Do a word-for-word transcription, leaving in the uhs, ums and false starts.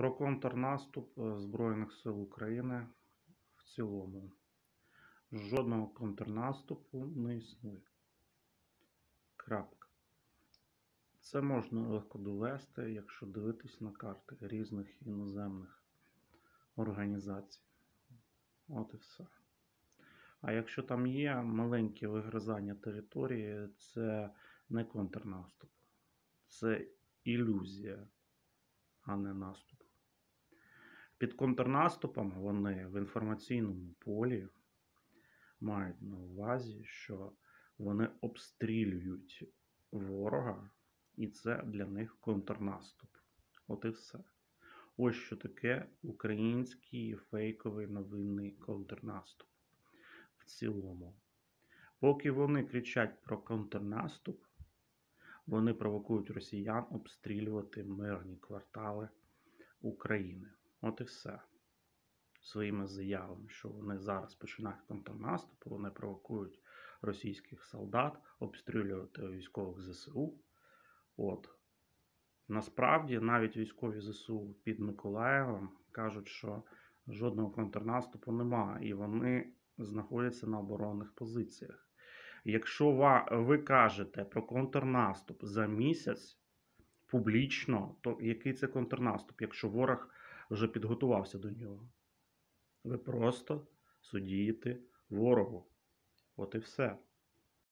Про контрнаступ Збройних сил України в цілому. Жодного контрнаступу не існує. Крапка. Це можна легко довести, якщо дивитись на карти різних іноземних організацій. От і все. А якщо там є маленьке вигризання території, це не контрнаступ. Це ілюзія, а не наступ. Під контрнаступом вони в інформаційному полі мають на увазі, що вони обстрілюють ворога, і це для них контрнаступ. От і все. Ось що таке український фейковий новинний контрнаступ в цілому. Поки вони кричать про контрнаступ, вони провокують росіян обстрілювати мирні квартали України. От і все. Своїми заявами, що вони зараз починають контрнаступ, вони провокують російських солдат обстрілювати військових зе се у. От. Насправді, навіть військові зе се у під Миколаєвом кажуть, що жодного контрнаступу немає, і вони знаходяться на оборонних позиціях. Якщо ви кажете про контрнаступ за місяць публічно, то який це контрнаступ, якщо ворог вже підготувався до нього? Ви просто судієте ворогу. От і все.